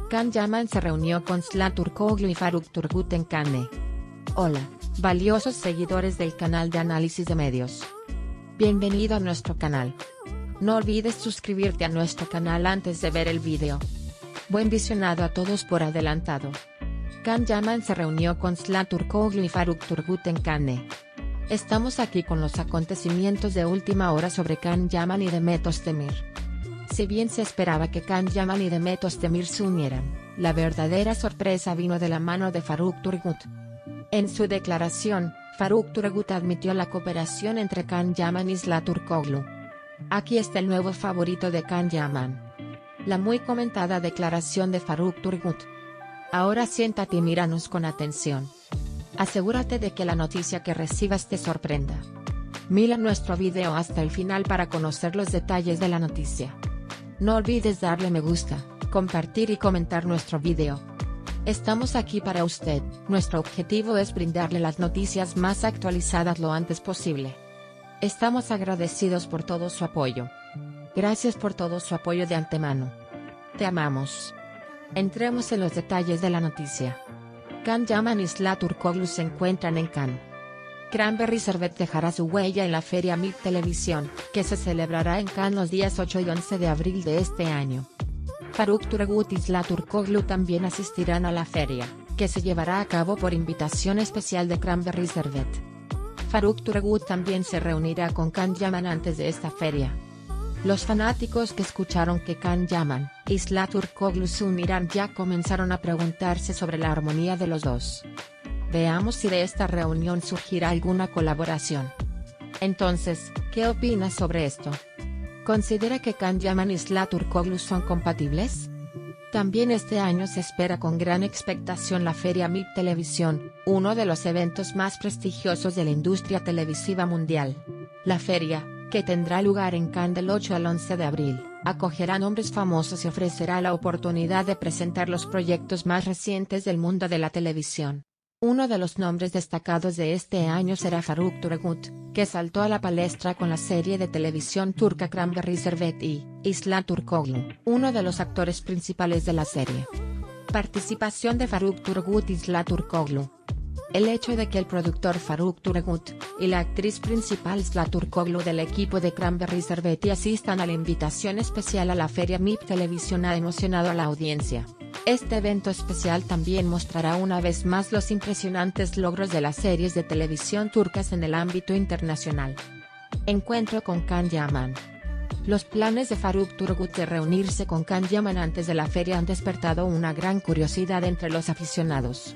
Can Yaman se reunió con Sıla Türkoğlu y Faruk Turgut en Cannes. Hola, valiosos seguidores del canal de análisis de medios. Bienvenido a nuestro canal. No olvides suscribirte a nuestro canal antes de ver el video. Buen visionado a todos por adelantado. Can Yaman se reunió con Sıla Türkoğlu y Faruk Turgut en Cannes. Estamos aquí con los acontecimientos de última hora sobre Can Yaman y Demet Özdemir. Si bien se esperaba que Can Yaman y Demet Özdemir se unieran, la verdadera sorpresa vino de la mano de Faruk Turgut. En su declaración, Faruk Turgut admitió la cooperación entre Can Yaman y Sıla Türkoğlu. Aquí está el nuevo favorito de Can Yaman. La muy comentada declaración de Faruk Turgut. Ahora siéntate y míranos con atención. Asegúrate de que la noticia que recibas te sorprenda. Mira nuestro video hasta el final para conocer los detalles de la noticia. No olvides darle me gusta, compartir y comentar nuestro video. Estamos aquí para usted, nuestro objetivo es brindarle las noticias más actualizadas lo antes posible. Estamos agradecidos por todo su apoyo. Gracias por todo su apoyo de antemano. Te amamos. Entremos en los detalles de la noticia. Can Yaman y Sıla Türkoğlu se encuentran en Cannes. Cranberry Servet dejará su huella en la Feria MIP Televisión, que se celebrará en Cannes los días 8 y 11 de abril de este año. Faruk Turgut y Sıla Türkoğlu también asistirán a la feria, que se llevará a cabo por invitación especial de Cranberry Servet. Faruk Turgut también se reunirá con Can Yaman antes de esta feria. Los fanáticos que escucharon que Can Yaman y Sıla Türkoğlu se unirán ya comenzaron a preguntarse sobre la armonía de los dos. Veamos si de esta reunión surgirá alguna colaboración. Entonces, ¿qué opinas sobre esto? ¿Considera que Can Yaman y Sıla Türkoğlu son compatibles? También este año se espera con gran expectación la Feria MIP Televisión, uno de los eventos más prestigiosos de la industria televisiva mundial. La feria, que tendrá lugar en Cannes del 8 al 11 de abril, acogerá nombres famosos y ofrecerá la oportunidad de presentar los proyectos más recientes del mundo de la televisión. Uno de los nombres destacados de este año será Faruk Turgut, que saltó a la palestra con la serie de televisión turca Cranberry Servet y Sıla Türkoğlu, uno de los actores principales de la serie. Participación de Faruk Turgut y Sıla Türkoğlu. El hecho de que el productor Faruk Turgut y la actriz principal Sıla Türkoğlu del equipo de Cranberry Servet asistan a la invitación especial a la Feria MIP Televisión ha emocionado a la audiencia. Este evento especial también mostrará una vez más los impresionantes logros de las series de televisión turcas en el ámbito internacional. Encuentro con Can Yaman. Los planes de Faruk Turgut de reunirse con Can Yaman antes de la feria han despertado una gran curiosidad entre los aficionados.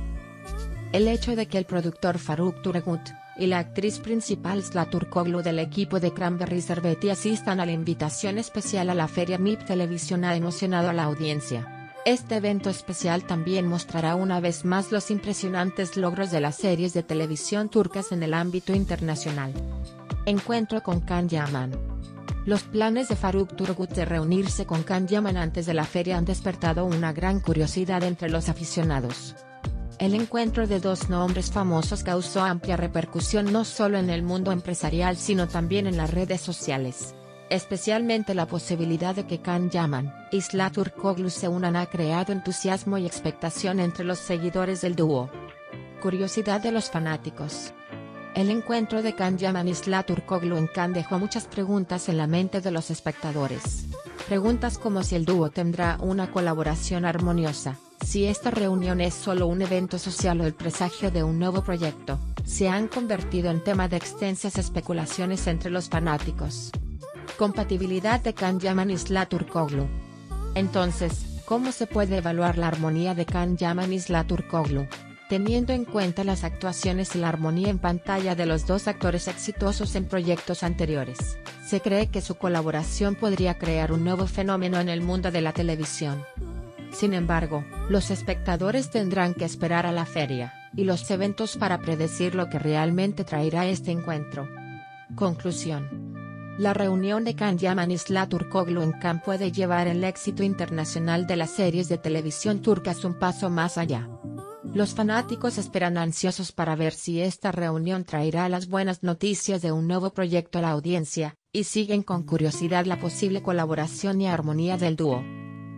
El hecho de que el productor Faruk Turgut y la actriz principal Sıla Türkoğlu del equipo de Cranberry Servet asistan a la invitación especial a la Feria MIP Televisión ha emocionado a la audiencia. Este evento especial también mostrará una vez más los impresionantes logros de las series de televisión turcas en el ámbito internacional. Encuentro con Can Yaman. Los planes de Faruk Turgut de reunirse con Can Yaman antes de la feria han despertado una gran curiosidad entre los aficionados. El encuentro de dos nombres famosos causó amplia repercusión no solo en el mundo empresarial sino también en las redes sociales. Especialmente la posibilidad de que Can Yaman y Sıla Türkoğlu se unan ha creado entusiasmo y expectación entre los seguidores del dúo. Curiosidad de los fanáticos. El encuentro de Can Yaman y Sıla Türkoğlu en Cannes dejó muchas preguntas en la mente de los espectadores. Preguntas como si el dúo tendrá una colaboración armoniosa, si esta reunión es solo un evento social o el presagio de un nuevo proyecto, se han convertido en tema de extensas especulaciones entre los fanáticos. Compatibilidad de Can Yaman y Sıla Türkoğlu. Entonces, ¿cómo se puede evaluar la armonía de Can Yaman y Sıla Türkoğlu? Teniendo en cuenta las actuaciones y la armonía en pantalla de los dos actores exitosos en proyectos anteriores, se cree que su colaboración podría crear un nuevo fenómeno en el mundo de la televisión. Sin embargo, los espectadores tendrán que esperar a la feria y los eventos para predecir lo que realmente traerá este encuentro. Conclusión. La reunión de Can Yaman y Sıla Türkoğlu en Cannes puede llevar el éxito internacional de las series de televisión turcas un paso más allá. Los fanáticos esperan ansiosos para ver si esta reunión traerá las buenas noticias de un nuevo proyecto a la audiencia, y siguen con curiosidad la posible colaboración y armonía del dúo.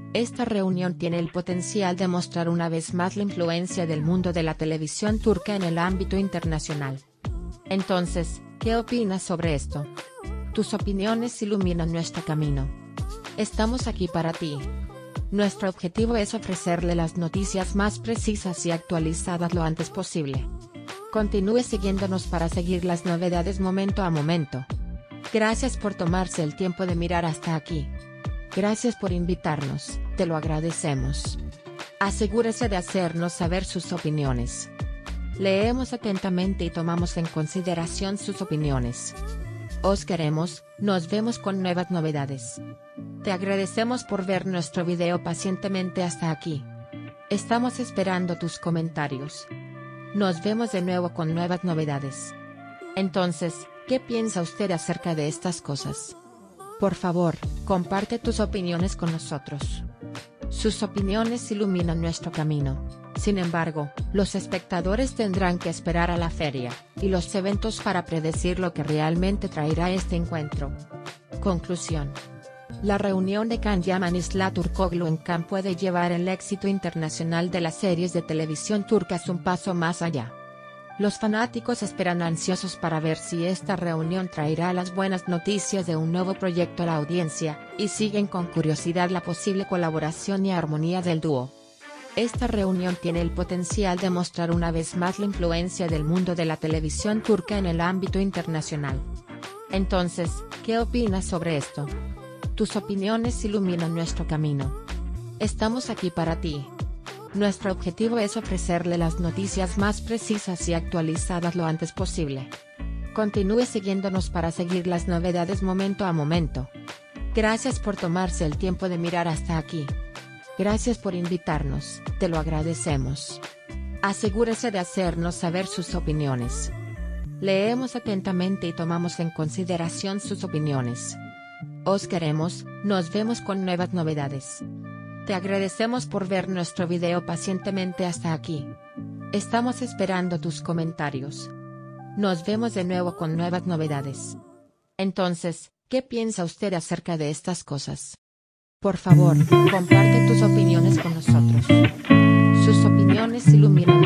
Esta reunión tiene el potencial de mostrar una vez más la influencia del mundo de la televisión turca en el ámbito internacional. Entonces, ¿qué opinas sobre esto? Tus opiniones iluminan nuestro camino. Estamos aquí para ti. Nuestro objetivo es ofrecerle las noticias más precisas y actualizadas lo antes posible. Continúe siguiéndonos para seguir las novedades momento a momento. Gracias por tomarse el tiempo de mirar hasta aquí. Gracias por invitarnos, te lo agradecemos. Asegúrese de hacernos saber sus opiniones. Leemos atentamente y tomamos en consideración sus opiniones. Os queremos, nos vemos con nuevas novedades. Te agradecemos por ver nuestro video pacientemente hasta aquí. Estamos esperando tus comentarios. Nos vemos de nuevo con nuevas novedades. Entonces, ¿qué piensa usted acerca de estas cosas? Por favor, comparte tus opiniones con nosotros. Sus opiniones iluminan nuestro camino. Sin embargo, los espectadores tendrán que esperar a la feria y los eventos para predecir lo que realmente traerá este encuentro. Conclusión. La reunión de Can Yaman y Sıla Türkoğlu en Cannes puede llevar el éxito internacional de las series de televisión turcas un paso más allá. Los fanáticos esperan ansiosos para ver si esta reunión traerá las buenas noticias de un nuevo proyecto a la audiencia, y siguen con curiosidad la posible colaboración y armonía del dúo. Esta reunión tiene el potencial de mostrar una vez más la influencia del mundo de la televisión turca en el ámbito internacional. Entonces, ¿qué opinas sobre esto? Tus opiniones iluminan nuestro camino. Estamos aquí para ti. Nuestro objetivo es ofrecerle las noticias más precisas y actualizadas lo antes posible. Continúe siguiéndonos para seguir las novedades momento a momento. Gracias por tomarse el tiempo de mirar hasta aquí. Gracias por invitarnos, te lo agradecemos. Asegúrese de hacernos saber sus opiniones. Leemos atentamente y tomamos en consideración sus opiniones. Os queremos, nos vemos con nuevas novedades. Te agradecemos por ver nuestro video pacientemente hasta aquí. Estamos esperando tus comentarios. Nos vemos de nuevo con nuevas novedades. Entonces, ¿qué piensa usted acerca de estas cosas? Por favor, comparte tus opiniones con nosotros. Sus opiniones iluminan